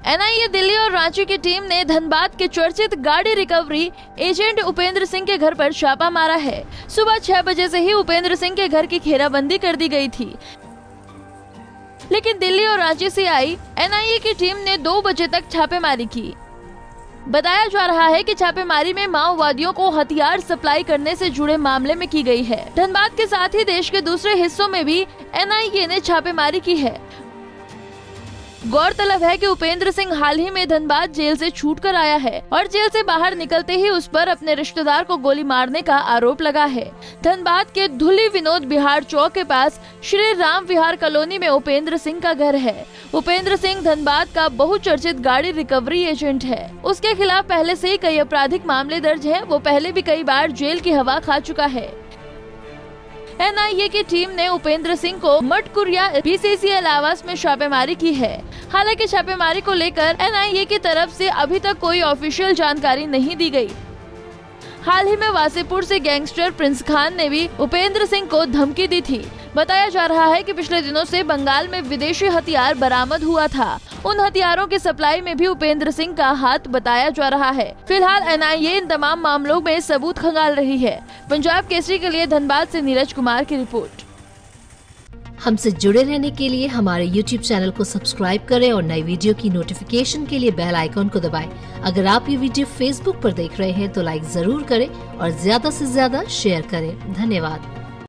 NIA Delhi और रांची की team ने धनबाद के चर्चित गाड़ी रिकवरी एजेंट उपेंद्र सिंह के घर पर छापा मारा है। सुबह 6 बजे से ही उपेंद्र सिंह के घर की घेराबंदी कर दी गई थी, लेकिन दिल्ली और रांची से आई एनआईए की टीम ने 2 बजे तक छापेमारी की। बताया जा रहा है कि छापेमारी में माओवादियों को हथियार सप्लाई करने से जुड़े मामले में की गई है। धनबाद के साथ ही देश के दूसरे हिस्सों में भी एनआईए ने छापेमारी की है। गौरतलब है कि उपेंद्र सिंह हाल ही में धनबाद जेल से छूटकर आया है और जेल से बाहर निकलते ही उस पर अपने रिश्तेदार को गोली मारने का आरोप लगा है। धनबाद के धुली विनोद बिहार चौक के पास श्री राम विहार कॉलोनी में उपेंद्र सिंह का घर है। उपेंद्र सिंह धनबाद का बहुचर्चित गाड़ी रिकवरी एजेंट है। उसके खिलाफ पहले से ही कई आपराधिक मामले दर्ज हैं। वो पहले भी कई बार जेल की हवा खा चुका है। एनआईए की टीम ने उपेंद्र सिंह को मटकुरिया बीसीसीएल आवास में छापेमारी की है। हालांकि छापेमारी को लेकर एनआईए की तरफ से अभी तक कोई ऑफिशियल जानकारी नहीं दी गई। हाल ही में वासेपुर से गैंगस्टर प्रिंस खान ने भी उपेंद्र सिंह को धमकी दी थी। बताया जा रहा है कि पिछले दिनों से बंगाल में विदेशी हथियार बरामद हुआ था। उन हथियारों की सप्लाई में भी उपेंद्र सिंह का हाथ बताया जा रहा है। फिलहाल एनआईए इन तमाम मामलों में सबूत खंगाल रही है। पंजाब केसरी के लिए धनबाद से नीरज कुमार की रिपोर्ट। हमसे जुड़े रहने के लिए हमारे YouTube चैनल को सब्सक्राइब करें और नई वीडियो की नोटिफिकेशन के लिए बेल आइकॉन को दबाएं। अगर आप ये वीडियो Facebook पर देख रहे हैं तो लाइक जरूर करें और ज्यादा से ज्यादा शेयर करें। धन्यवाद।